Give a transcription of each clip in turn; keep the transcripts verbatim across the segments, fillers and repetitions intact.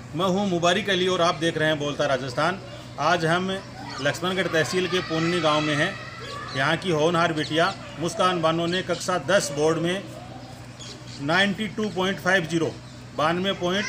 मैं हूं मुबारिक अली और आप देख रहे हैं बोलता राजस्थान। आज हम लक्ष्मणगढ़ तहसील के पुन्नी गांव में हैं। यहां की होनहार बिटिया मुस्कान बानो ने कक्षा दस बोर्ड में बानवे पॉइंट पाँच शून्य बानवे पॉइंट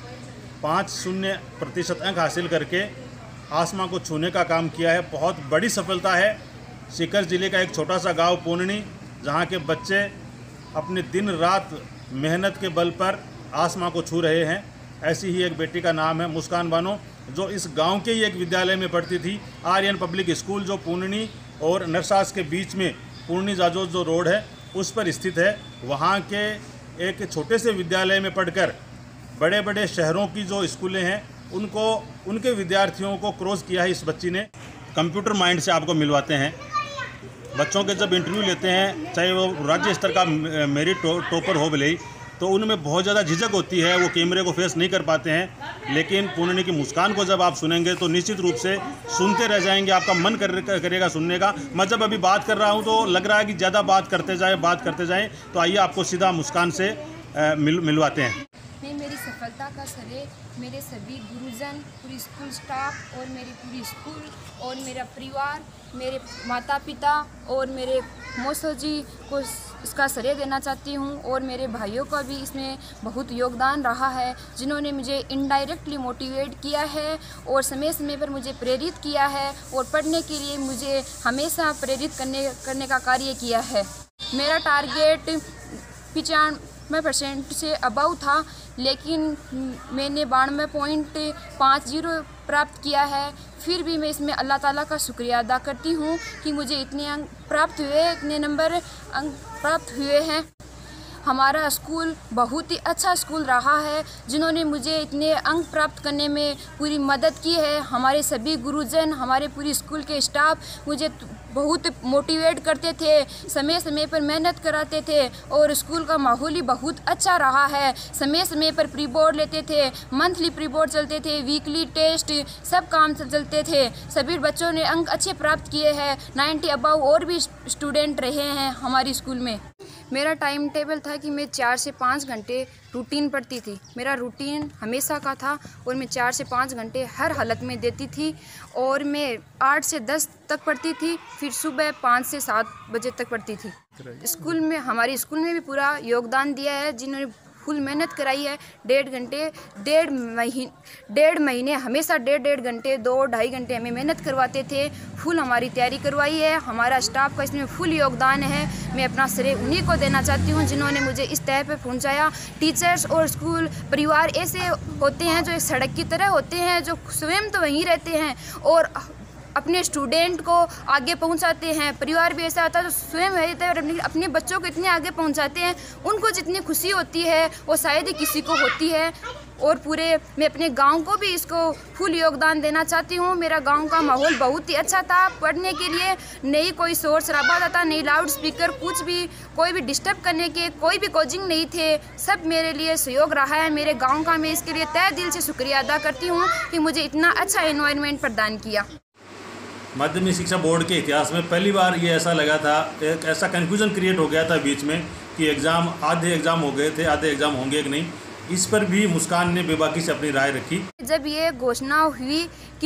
पाँच शून्य प्रतिशत अंक हासिल करके आसमां को छूने का काम किया है। बहुत बड़ी सफलता है। सीकर ज़िले का एक छोटा सा गांव पुन्नी, जहां के बच्चे अपने दिन रात मेहनत के बल पर आसमां को छू रहे हैं। ऐसी ही एक बेटी का नाम है मुस्कान बानो, जो इस गांव के ही एक विद्यालय में पढ़ती थी। आर्यन पब्लिक स्कूल जो पुन्नी और नरसास के बीच में पुन्नी जाजोज जो रोड है उस पर स्थित है। वहां के एक छोटे से विद्यालय में पढ़कर बड़े बड़े शहरों की जो स्कूलें हैं उनको उनके विद्यार्थियों को क्रॉस किया है इस बच्ची ने। कंप्यूटर माइंड से आपको मिलवाते हैं। बच्चों के जब इंटरव्यू लेते हैं, चाहे वो राज्य स्तर का मेरिट टॉपर हो भले ही, तो उनमें बहुत ज़्यादा झिझक होती है, वो कैमरे को फेस नहीं कर पाते हैं। लेकिन पुन्नी की मुस्कान को जब आप सुनेंगे तो निश्चित रूप से सुनते रह जाएंगे, आपका मन कर, करेगा सुनने का। मैं जब अभी बात कर रहा हूं तो लग रहा है कि ज़्यादा बात करते जाए बात करते जाएं। तो आइए आपको सीधा मुस्कान से आ, मिल मिलवाते हैं। मैं मेरी सफलता का श्रेय मेरे सभी गुरुजन, पूरी स्कूल स्टाफ और मेरी पूरी स्कूल और मेरा परिवार, मेरे माता पिता और मेरे मौसा जी को इसका श्रेय देना चाहती हूँ। और मेरे भाइयों का भी इसमें बहुत योगदान रहा है, जिन्होंने मुझे इनडायरेक्टली मोटिवेट किया है और समय समय पर मुझे प्रेरित किया है और पढ़ने के लिए मुझे हमेशा प्रेरित करने करने का कार्य किया है। मेरा टारगेट पचानवे परसेंट से अबव था, लेकिन मैंने बानवे पॉइंट पाँच जीरो प्राप्त किया है। फिर भी मैं इसमें अल्लाह ताला का शुक्रिया अदा करती हूँ कि मुझे इतने अंक प्राप्त हुए, इतने नंबर अंक प्राप्त हुए हैं। हमारा स्कूल बहुत ही अच्छा स्कूल रहा है, जिन्होंने मुझे इतने अंक प्राप्त करने में पूरी मदद की है। हमारे सभी गुरुजन, हमारे पूरी स्कूल के स्टाफ मुझे बहुत मोटिवेट करते थे, समय समय पर मेहनत कराते थे और स्कूल का माहौल ही बहुत अच्छा रहा है। समय समय पर प्री बोर्ड लेते थे, मंथली प्री बोर्ड चलते थे, वीकली टेस्ट, सब काम चलते थे। सभी बच्चों ने अंक अच्छे प्राप्त किए हैं। नाइन्टी अबव और भी स्टूडेंट रहे हैं हमारी स्कूल में। मेरा टाइम टेबल था कि मैं चार से पाँच घंटे रूटीन पढ़ती थी। मेरा रूटीन हमेशा का था और मैं चार से पाँच घंटे हर हालत में देती थी। और मैं आठ से दस तक पढ़ती थी, फिर सुबह पाँच से सात बजे तक पढ़ती थी। स्कूल में, हमारे स्कूल में भी पूरा योगदान दिया है, जिन्होंने फुल मेहनत कराई है। डेढ़ घंटे डेढ़ महीने डेढ़ महीने हमेशा डेढ़ डेढ़ घंटे दो ढाई घंटे हमें मेहनत करवाते थे। फुल हमारी तैयारी करवाई है। हमारा स्टाफ का इसमें फुल योगदान है। मैं अपना श्रेय उन्हीं को देना चाहती हूँ, जिन्होंने मुझे इस तय पर पहुँचाया। टीचर्स और स्कूल परिवार ऐसे होते हैं जो एक सड़क की तरह होते हैं, जो स्वयं तो वहीं रहते हैं और अपने स्टूडेंट को आगे पहुंचाते हैं। परिवार भी ऐसा आता है जो स्वयं रहते हैं और अपने अपने बच्चों को इतने आगे पहुंचाते हैं। उनको जितनी खुशी होती है वो शायद ही किसी को होती है। और पूरे मैं अपने गांव को भी इसको फुल योगदान देना चाहती हूँ। मेरा गांव का माहौल बहुत ही अच्छा था पढ़ने के लिए। नहीं कोई शोर शराबा था, नहीं लाउड स्पीकर, कुछ भी, कोई भी डिस्टर्ब करने के कोई भी कोचिंग नहीं थे। सब मेरे लिए सहयोग रहा है मेरे गाँव का। मैं इसके लिए तहे दिल से शुक्रिया अदा करती हूँ कि मुझे इतना अच्छा एनवायरनमेंट प्रदान किया। माध्यमिक शिक्षा बोर्ड के इतिहास में पहली बार ये ऐसा लगा था, एक ऐसा कन्फ्यूजन क्रिएट हो गया था बीच में कि एग्ज़ाम, आधे एग्ज़ाम हो गए थे, आधे एग्ज़ाम होंगे कि नहीं। इस पर भी मुस्कान ने बेबाकी से अपनी राय रखी। जब ये घोषणा हुई कि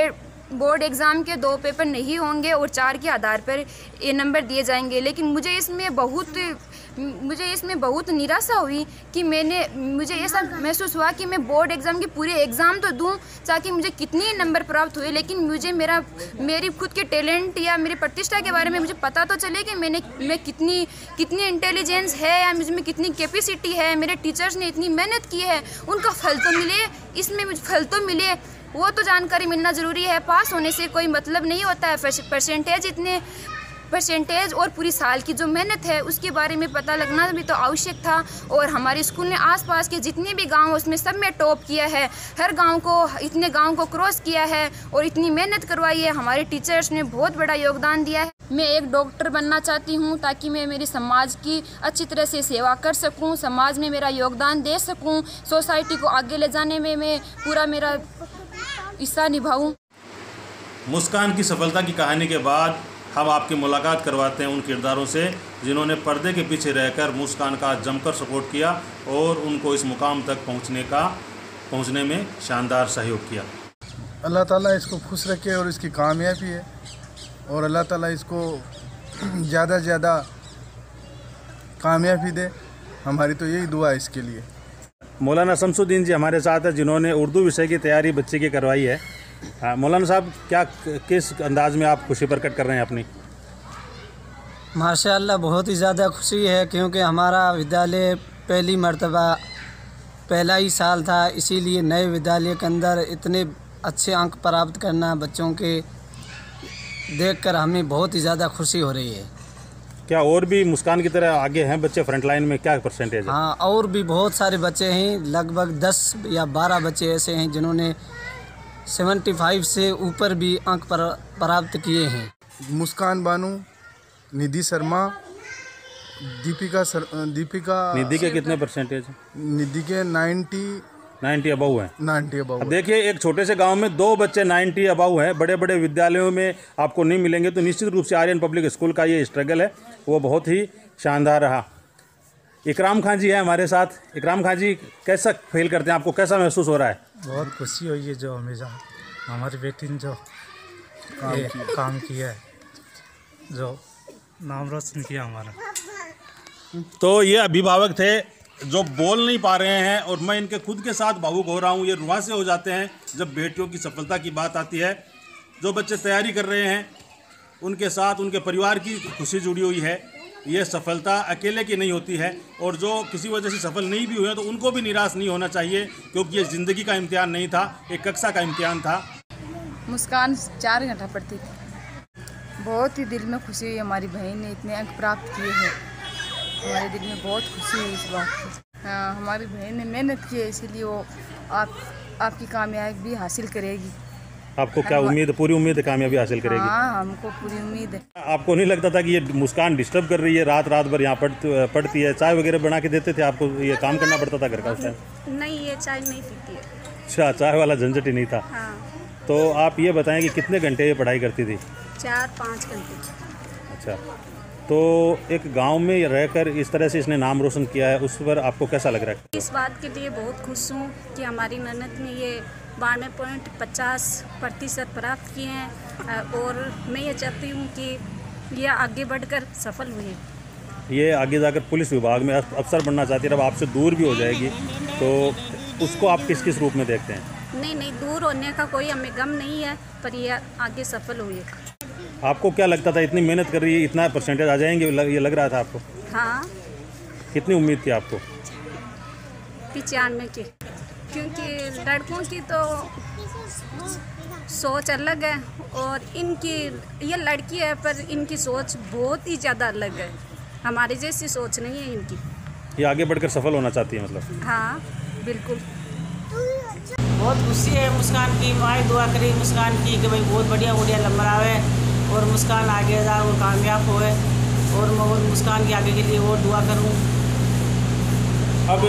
बोर्ड एग्ज़ाम के दो पेपर नहीं होंगे और चार के आधार पर ये नंबर दिए जाएंगे, लेकिन मुझे इसमें बहुत मुझे इसमें बहुत निराशा हुई कि मैंने मुझे ऐसा महसूस हुआ कि मैं बोर्ड एग्ज़ाम के पूरे एग्ज़ाम तो दूं ताकि मुझे कितने नंबर प्राप्त हुए, लेकिन मुझे मेरा मेरी खुद के टैलेंट या मेरी प्रतिष्ठा के बारे में मुझे पता तो चले कि मैंने मैं कितनी कितनी इंटेलिजेंस है या मुझ में कितनी कैपेसिटी है। मेरे टीचर्स ने इतनी मेहनत की है, उनका फल तो मिले, इसमें मुझे फल तो मिले। वो तो जानकारी मिलना ज़रूरी है। पास होने से कोई मतलब नहीं होता है। परसेंटेज इतने परसेंटेज और पूरी साल की जो मेहनत है उसके बारे में पता लगना भी तो आवश्यक था। और हमारे स्कूल ने आसपास के जितने भी गांव उसमें सब में टॉप किया है। हर गांव को, इतने गांव को क्रॉस किया है और इतनी मेहनत करवाई है। हमारे टीचर्स ने बहुत बड़ा योगदान दिया है। मैं एक डॉक्टर बनना चाहती हूँ ताकि मैं मेरे समाज की अच्छी तरह से सेवा कर सकूँ, समाज में मेरा योगदान दे सकूँ, सोसाइटी को आगे ले जाने में मैं पूरा मेरा हिस्सा निभाऊँ। मुस्कान की सफलता की कहानी के बाद हम आपकी मुलाकात करवाते हैं उन किरदारों से जिन्होंने पर्दे के पीछे रहकर मुस्कान का जमकर सपोर्ट किया और उनको इस मुकाम तक पहुंचने का पहुंचने में शानदार सहयोग किया। अल्लाह ताला इसको खुश रखे और इसकी कामयाबी है, और अल्लाह ताला इसको ज़्यादा से ज़्यादा कामयाबी दे। हमारी तो यही दुआ है इसके लिए। मौलाना शमसुद्दीन जी हमारे साथ है, जिन्होंने उर्दू विषय की तैयारी बच्चे की करवाई है। हाँ, मौलाना साहब, क्या किस अंदाज में आप खुशी प्रकट कर रहे हैं अपनी? माशाअल्लाह बहुत ही ज़्यादा खुशी है, क्योंकि हमारा विद्यालय पहली मर्तबा पहला ही साल था, इसीलिए नए विद्यालय के अंदर इतने अच्छे अंक प्राप्त करना बच्चों के देखकर हमें बहुत ही ज़्यादा खुशी हो रही है। क्या और भी मुस्कान की तरह आगे हैं बच्चे फ्रंट लाइन में? क्या परसेंटेज है? हाँ, और भी बहुत सारे बच्चे हैं, लगभग दस या बारह बच्चे ऐसे हैं जिन्होंने पचहत्तर से ऊपर भी अंक प्राप्त किए हैं। मुस्कान बानू, निधि शर्मा, दीपिका सर, दीपिका निधि के कितने परसेंटेज? निधि के नाइन्टी नाइन्टी अबव है। Ninety above. अब देखिए, एक छोटे से गांव में दो बच्चे नाइन्टी अबव हैं, बड़े बड़े विद्यालयों में आपको नहीं मिलेंगे। तो निश्चित रूप से आर्यन पब्लिक स्कूल का ये स्ट्रगल है वो बहुत ही शानदार रहा। इकराम खान जी है हमारे साथ। इकराम खान जी, कैसा फील करते हैं, आपको कैसा महसूस हो रहा है? बहुत खुशी हुई है जो हमेशा हमारी बेटी ने जो काम, किया। काम किया है, जो नाम रोशन किया हमारा। तो ये अभिभावक थे जो बोल नहीं पा रहे हैं, और मैं इनके खुद के साथ भावुक हो रहा हूँ। ये रुआ से हो जाते हैं जब बेटियों की सफलता की बात आती है। जो बच्चे तैयारी कर रहे हैं उनके साथ उनके परिवार की खुशी जुड़ी हुई है। ये सफलता अकेले की नहीं होती है, और जो किसी वजह से सफल नहीं भी हुए हैं तो उनको भी निराश नहीं होना चाहिए, क्योंकि ये ज़िंदगी का इम्तिहान नहीं था, एक कक्षा का इम्तिहान था। मुस्कान चार घंटा पढ़ती थी। बहुत ही दिल में खुशी हुई, हमारी बहन ने इतने अंक प्राप्त किए हैं। हमारे दिल में बहुत खुशी हुई इस बात की। हाँ, हमारी बहन ने मेहनत की है, इसीलिए वो आप आपकी कामयाबी भी हासिल करेगी। आपको क्या उम्मीद, पूरी उम्मीद है कामयाबी हासिल करेगी? हाँ, हमको पूरी उम्मीद है। आपको नहीं लगता था कि ये मुस्कान डिस्टर्ब कर रही है, रात रात भर यहाँ पढ़ पढ़ती है? चाय वगैरह बना के देते थे आपको? ये काम करना पड़ता था घर का उस टाइम? नहीं, ये चाय नहीं पीती है। अच्छा, चाय वाला झंझट ही नहीं था। हाँ। तो आप ये बताएं कि कितने घंटे ये पढ़ाई करती थी? चार पाँच घंटे। अच्छा, तो एक गांव में रहकर इस तरह से इसने नाम रोशन किया है, उस पर आपको कैसा लग रहा है? इस बात के लिए बहुत खुश हूँ कि हमारी ननद ने ये बानवे पॉइंट पचास प्रतिशत प्राप्त किए हैं, और मैं ये चाहती हूँ कि यह आगे बढ़कर सफल हुए। ये आगे जाकर पुलिस विभाग में अफसर बनना चाहती है, अब आपसे दूर भी हो जाएगी, तो उसको आप किस किस रूप में देखते हैं? नहीं नहीं, दूर होने का कोई हमें गम नहीं है, पर यह आगे सफल हुई। आपको क्या लगता था इतनी मेहनत कर रही है, इतना परसेंटेज आ जाएंगे, ये लग रहा था आपको? हाँ। कितनी उम्मीद थी आपको? पिचानवे की, क्योंकि लड़कों की तो सोच अलग है, और इनकी ये लड़की है पर इनकी सोच बहुत ही ज़्यादा अलग है। हमारी जैसी सोच नहीं है इनकी। ये आगे बढ़कर सफल होना चाहती है मतलब? हाँ, बिल्कुल। बहुत खुशी है मुस्कान की। माँ दुआ करी मुस्कान की कि भाई बहुत बढ़िया बढ़िया नंबर आवे और मुस्कान आगे जा और कामयाब होए, और मैं मुस्कान के आगे के लिए और दुआ करूँ। अब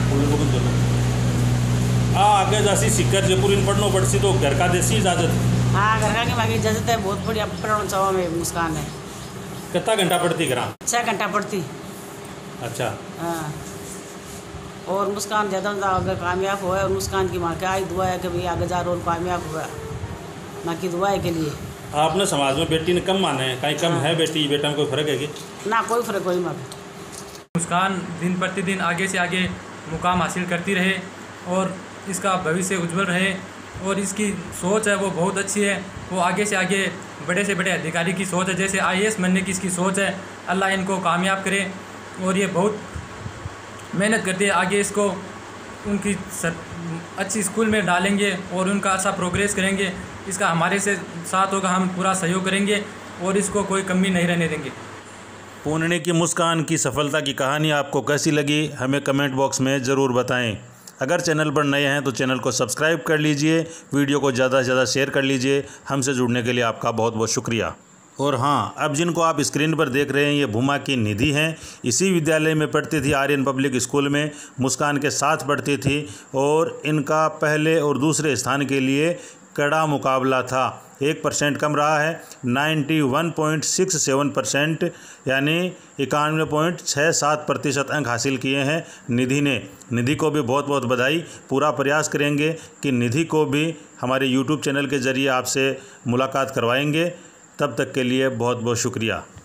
हाँ, आगे जासी सिक्कर जयपुर इन पढ़नो पड़सी तो घर का देसी इजाजत? हाँ, घर का की मांगी इजाजत है। बहुत बढ़िया पढ़ना चाहो में मुस्कान है। कितना घंटा पढ़ती घर? छः घंटा पढ़ती। अच्छा। हाँ, और मुस्कान ज़्यादा अगर कामयाब हुआ और मुस्कान की माँ की आई दुआ है कि भाई आगे जा और कामयाब हुआ, माँ की दुआ है के लिए। आपने समाज में बेटी ने कम माने हैं, कहीं कम है बेटी बेटा में कोई फर्क है कि? ना, कोई फर्क कोई माँ। मुस्कान दिन प्रतिदिन आगे से आगे मुकाम हासिल करती रहे और इसका भविष्य उज्जवल रहे, और इसकी सोच है वो बहुत अच्छी है। वो आगे से आगे बड़े से बड़े अधिकारी की सोच है, जैसे आई ए एस बनने की इसकी सोच है। अल्लाह इनको कामयाब करे, और ये बहुत मेहनत करती है। आगे इसको उनकी सर, अच्छी स्कूल में डालेंगे और उनका अच्छा प्रोग्रेस करेंगे। इसका हमारे से साथ होगा, हम पूरा सहयोग करेंगे और इसको कोई कमी नहीं रहने देंगे। पुणे की मुस्कान की सफलता की कहानी आपको कैसी लगी हमें कमेंट बॉक्स में ज़रूर बताएं। अगर चैनल पर नए हैं तो चैनल को सब्सक्राइब कर लीजिए, वीडियो को ज़्यादा से ज़्यादा शेयर कर लीजिए। हमसे जुड़ने के लिए आपका बहुत बहुत शुक्रिया। और हाँ, अब जिनको आप स्क्रीन पर देख रहे हैं ये भूमा की निधि हैं। इसी विद्यालय में पढ़ती थी, आर्यन पब्लिक स्कूल में मुस्कान के साथ पढ़ती थी, और इनका पहले और दूसरे स्थान के लिए कड़ा मुकाबला था। एक परसेंट कम रहा है, इक्यानवे पॉइंट छह सात परसेंट यानी इक्यानवे पॉइंट छः सात प्रतिशत अंक हासिल किए हैं निधि ने। निधि को भी बहुत बहुत बधाई। पूरा प्रयास करेंगे कि निधि को भी हमारे यूट्यूब चैनल के ज़रिए आपसे मुलाकात करवाएंगे। तब तक के लिए बहुत बहुत शुक्रिया।